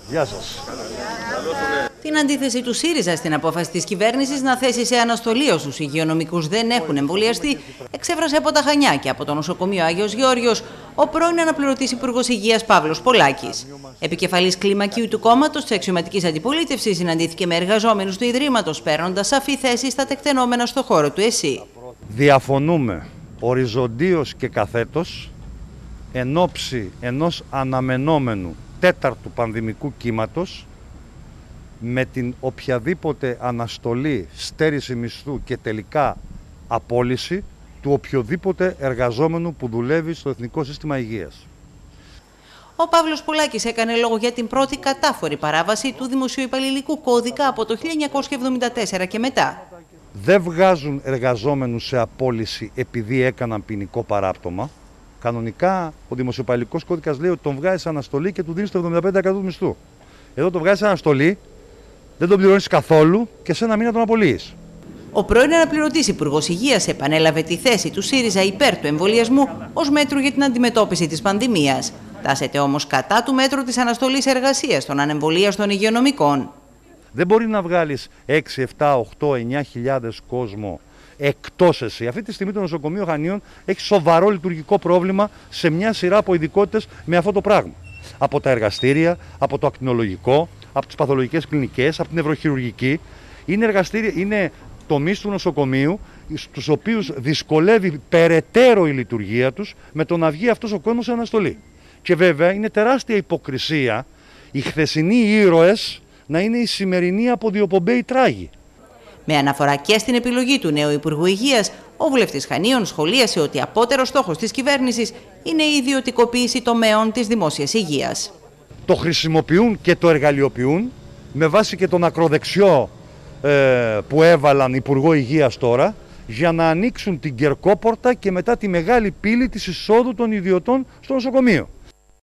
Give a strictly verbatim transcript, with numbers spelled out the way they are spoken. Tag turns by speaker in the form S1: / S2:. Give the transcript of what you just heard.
S1: Γεια σας.
S2: Την αντίθεση του ΣΥΡΙΖΑ στην απόφαση της κυβέρνησης να θέσει σε αναστολή όσους υγειονομικούς δεν έχουν εμβολιαστεί, εξέφρασε από τα Χανιά και από το νοσοκομείο Άγιος Γεώργιος ο πρώην αναπληρωτής Υπουργός Υγείας Παύλος Πολάκης. Επικεφαλής κλιμακίου του κόμματος της αξιωματικής αντιπολίτευσης συναντήθηκε με εργαζόμενους του Ιδρύματος, παίρνοντας σαφή θέση στα τεκτενόμενα στο χώρο του ΕΣΥ.
S1: Διαφωνούμε οριζοντίως και καθέτος εν ώψη ενός αναμενόμενου τέταρτου πανδημικού κύματος με την οποιαδήποτε αναστολή, στέρηση μισθού και τελικά απόλυση του οποιοδήποτε εργαζόμενου που δουλεύει στο Εθνικό Σύστημα Υγείας.
S2: Ο Παύλος Πολάκης έκανε λόγο για την πρώτη κατάφορη παράβαση του Δημοσιοϊπαλληλικού Κώδικα από το χίλια εννιακόσια εβδομήντα τέσσερα και μετά.
S1: Δεν βγάζουν εργαζόμενους σε απόλυση επειδή έκαναν ποινικό παράπτωμα. Κανονικά ο Δημοσιοϊπαλληλικός Κώδικας λέει ότι τον βγάζει σε αναστολή και του δίνει το εβδομήντα πέντε τοις εκατό του μισθού. Εδώ τον βγάζει σε αναστολή, δεν τον πληρώνεις καθόλου και σε ένα μήνα τον απολύεις.
S2: Ο πρώην αναπληρωτής Υπουργός Υγείας επανέλαβε τη θέση του ΣΥΡΙΖΑ υπέρ του εμβολιασμού ως μέτρου για την αντιμετώπιση της πανδημίας. Τάσεται όμως κατά του μέτρου της αναστολής εργασίας των ανεμβολίαστων υγειονομικών.
S1: Δεν μπορεί να βγάλεις έξι, επτά, οκτώ, εννιά χιλιάδες κόσμο εκτός εσύ. Αυτή τη στιγμή το νοσοκομείο Χανίων έχει σοβαρό λειτουργικό πρόβλημα σε μια σειρά από ειδικότητες με αυτό το πράγμα. Από τα εργαστήρια, από το ακτινολογικό, από τις παθολογικές κλινικές, από την νευροχειρουργική. Είναι εργαστήρια, είναι τομείς του νοσοκομείου, στους οποίους δυσκολεύει περαιτέρω η λειτουργία τους με το να βγει αυτός ο κόσμος σε αναστολή. Και βέβαια είναι τεράστια υποκρισία οι χθεσινοί ήρωες να είναι οι σημερινοί αποδιοπομπαίοι τράγοι.
S2: Με αναφορά και στην επιλογή του νέου Υπουργού Υγείας, ο βουλευτής Χανίων σχολίασε ότι απότερος στόχος της κυβέρνησης είναι η ιδιωτικοποίηση τομέων της δημόσιας υγείας.
S1: Το χρησιμοποιούν και το εργαλειοποιούν με βάση και τον ακροδεξιό ε, που έβαλαν Υπουργό Υγείας τώρα για να ανοίξουν την κερκόπορτα και μετά τη μεγάλη πύλη της εισόδου των ιδιωτών στο νοσοκομείο.